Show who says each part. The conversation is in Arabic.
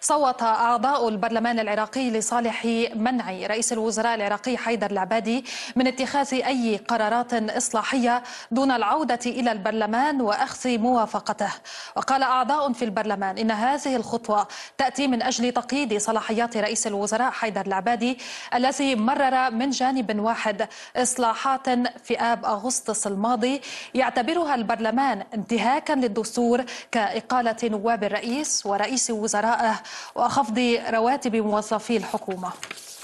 Speaker 1: صوت أعضاء البرلمان العراقي لصالح منع رئيس الوزراء العراقي حيدر العبادي من اتخاذ أي قرارات إصلاحية دون العودة إلى البرلمان وأخذ موافقته. وقال أعضاء في البرلمان إن هذه الخطوة تأتي من أجل تقييد صلاحيات رئيس الوزراء حيدر العبادي الذي مرر من جانب واحد إصلاحات في آب أغسطس الماضي يعتبرها البرلمان انتهاكا للدستور كإقالة نواب الرئيس ورئيس وزرائه وخفض رواتب موظفي الحكومة.